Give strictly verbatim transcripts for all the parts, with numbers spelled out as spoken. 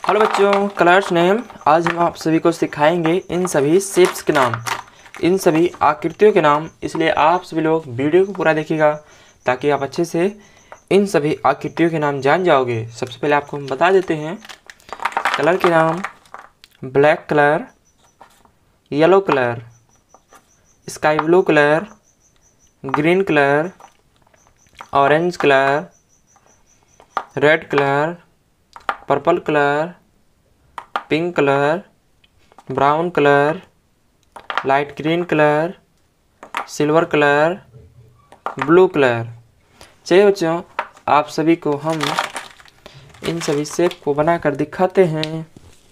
Hello बच्चों, colours name. आज हम आप सभी को सिखाएंगे इन सभी शेप्स के नाम, इन सभी आकृतियों के नाम। इसलिए आप सभी लोग वीडियो को पूरा देखिएगा ताकि आप अच्छे से इन सभी आकृतियों के नाम जान जाओगे। सबसे पहले आपको हम बता देते हैं कलर के नाम। Black colour, yellow colour, sky blue colour, green colour, orange colour, red colour, purple colour, pink colour, brown colour, light green colour, silver colour, blue colour. चलिए बच्चों, आप सभी को हम इन सभी शेप को बनाकर दिखाते हैं।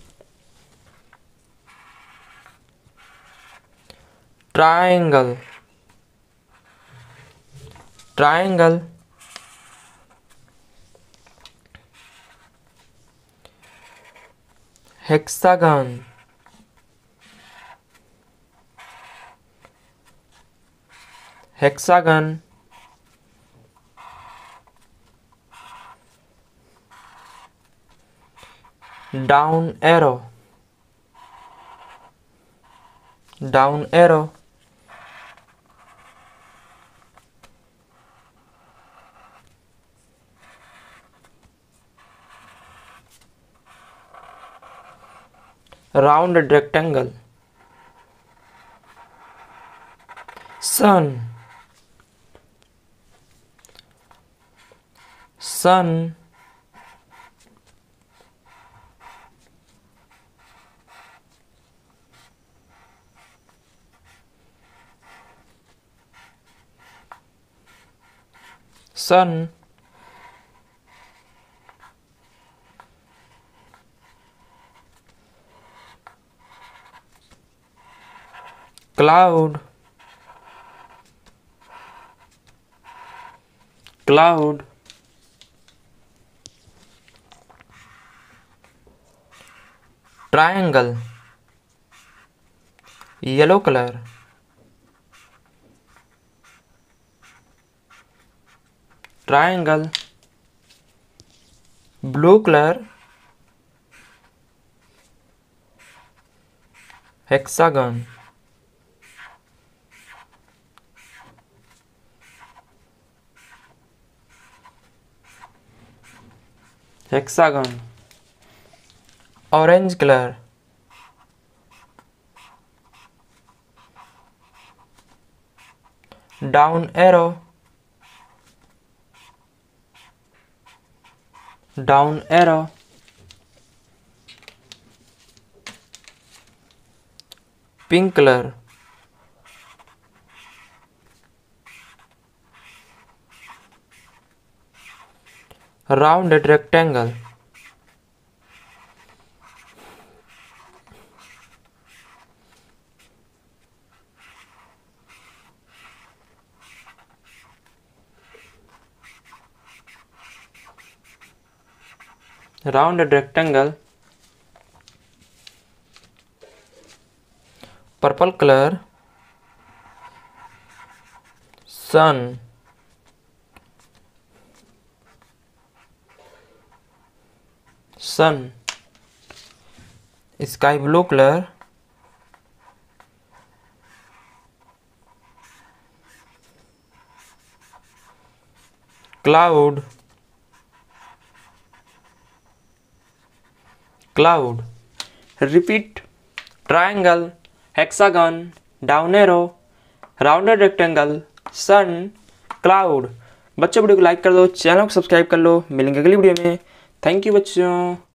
Triangle, triangle, hexagon, hexagon, down arrow, down arrow, round rectangle, sun, sun, sun, cloud, cloud, triangle, yellow colour, triangle, blue colour, hexagon, hexagon, orange colour, down arrow, down arrow, pink colour, rounded rectangle, rounded rectangle, purple colour, sun, sun, sky blue colour, cloud, cloud. Repeat, triangle, hexagon, down arrow, rounded rectangle, sun, cloud. बच्चों video को like कर दो, channel को subscribe कर लो। मिलेंगे अगली video में। Thank you बच्चों।